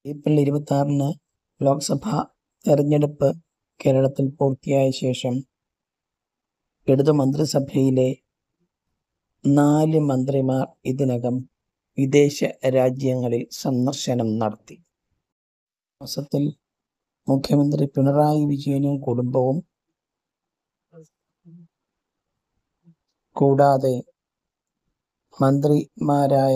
April 26-ന് Lok Sabha തെരഞ്ഞെടുപ്പ് കേരളത്തിൽ പൂർത്തിയായ ശേഷം ഇടതു മന്ത്രിസഭയിലെ 4 മന്ത്രിമാർ ഇതിനകം വിദേശ രാജ്യങ്ങളിൽ സന്ദർശനം നടത്തി. മാസത്തിൽ മുഖ്യമന്ത്രി പിണറായി വിജയനും കുടുംബവും കൂടാതെ മന്ത്രിമാരായ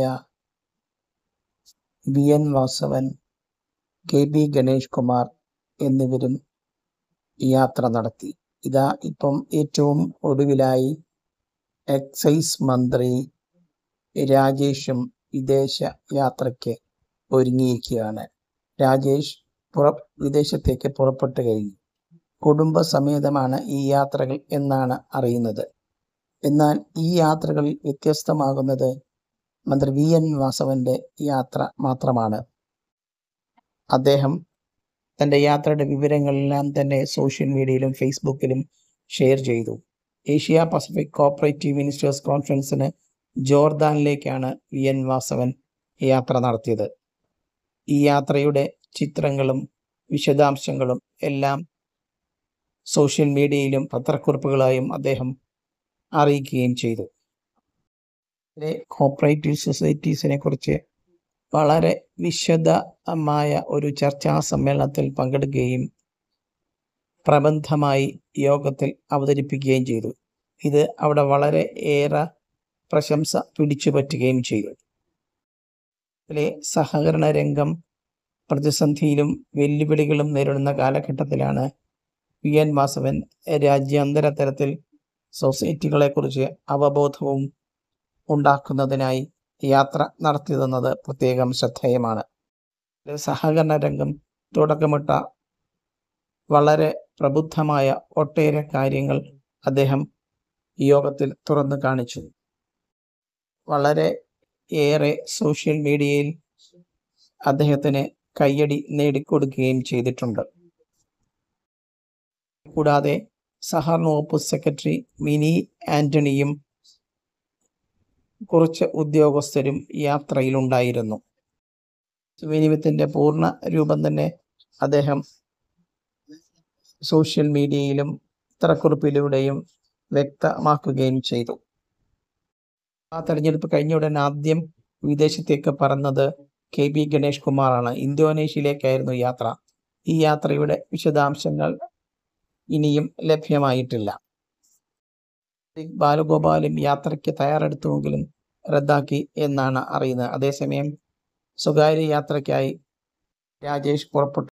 VN വാസവൻ, KB ഗണേഷ് കുമാർ എന്നിവരും യാത്ര നടത്തി. ഇതാ ഇപ്പം ഏറ്റവും ഒടുവിലായി എക്സൈസ് മന്ത്രി രാജേഷും വിദേശ യാത്രയ്ക്ക് ഒരുങ്ങിയിരിക്കുകയാണ്. രാജേഷ് വിദേശത്തേക്ക് പുറപ്പെട്ടു കഴിഞ്ഞു. കുടുംബസമേതമാണ് ഈ യാത്രകൾ എന്നാണ് അറിയുന്നത്. എന്നാൽ ഈ യാത്രകളിൽ വ്യത്യസ്തമാകുന്നത് മന്ത്രി VN വാസവന്റെ യാത്ര മാത്രമാണ്. അദ്ദേഹം തൻ്റെ യാത്രയുടെ വിവരങ്ങളെല്ലാം തന്നെ സോഷ്യൽ മീഡിയയിലും ഫേസ്ബുക്കിലും ഷെയർ ചെയ്തു. ഏഷ്യ പസഫിക് കോഓപ്പറേറ്റീവ് മിനിസ്റ്റേഴ്സ് കോൺഫറൻസിന് ജോർദാനിലേക്കാണ് VN വാസവൻ യാത്ര നടത്തിയത്. ഈ യാത്രയുടെ ചിത്രങ്ങളും വിശദാംശങ്ങളും എല്ലാം സോഷ്യൽ മീഡിയയിലും പത്രക്കുറിപ്പുകളായും അദ്ദേഹം അറിയിക്കുകയും ചെയ്തു. കോഓപ്പറേറ്റീവ് സൊസൈറ്റീസിനെ കുറിച്ച് വളരെ വിശദമായ ഒരു ചർച്ചാ സമ്മേളനത്തിൽ പങ്കെടുക്കുകയും പ്രബന്ധമായി യോഗത്തിൽ അവതരിപ്പിക്കുകയും ചെയ്തു. ഇത് അവിടെ വളരെ ഏറെ പ്രശംസ പിടിച്ചുപറ്റുകയും ചെയ്തു. സഹകരണ രംഗം പ്രതിസന്ധിയിലും വെല്ലുവിളികളും നേരിടുന്ന കാലഘട്ടത്തിലാണ് VN വാസവൻ രാജ്യാന്തര തലത്തിൽ സൊസൈറ്റികളെക്കുറിച്ച് അവബോധവും ഉണ്ടാക്കുന്നതിനായി യാത്ര നടത്തിയതെന്നത് പ്രത്യേകം ശ്രദ്ധേയമാണ്. സഹകരണ രംഗം തുടക്കമിട്ട വളരെ പ്രബുദ്ധമായ ഒട്ടേറെ കാര്യങ്ങൾ അദ്ദേഹം യോഗത്തിൽ തുറന്നു കാണിച്ചു. വളരെ ഏറെ സോഷ്യൽ മീഡിയയിൽ അദ്ദേഹത്തിന് കയ്യടി നേടിക്കൊടുക്കുകയും ചെയ്തിട്ടുണ്ട്. കൂടാതെ സഹകരണ വകുപ്പ് സെക്രട്ടറി മിനി ആന്റണിയും കുറച്ച് ഉദ്യോഗസ്ഥരും യാത്രയിലുണ്ടായിരുന്നു. വിനിമയത്തിൻ്റെ പൂർണ്ണ രൂപം തന്നെ അദ്ദേഹം സോഷ്യൽ മീഡിയയിലും പത്രക്കുറിപ്പിലൂടെയും വ്യക്തമാക്കുകയും ചെയ്തു. ആ തെരഞ്ഞെടുപ്പ് കഴിഞ്ഞ ഉടൻ ആദ്യം വിദേശത്തേക്ക് പറന്നത് KB ഗണേഷ് കുമാറാണ്. ഇന്തോനേഷ്യയിലേക്കായിരുന്നു യാത്ര. ഈ യാത്രയുടെ വിശദാംശങ്ങൾ ഇനിയും ലഭ്യമായിട്ടില്ല. ബാലഗോപാലും യാത്രയ്ക്ക് തയ്യാറെടുത്തുവെങ്കിലും റദ്ദാക്കി എന്നാണ് അറിയുന്നത്. അതേസമയം സ്വകാര്യ യാത്രയ്ക്കായി രാജേഷ് പുറപ്പെട്ടു.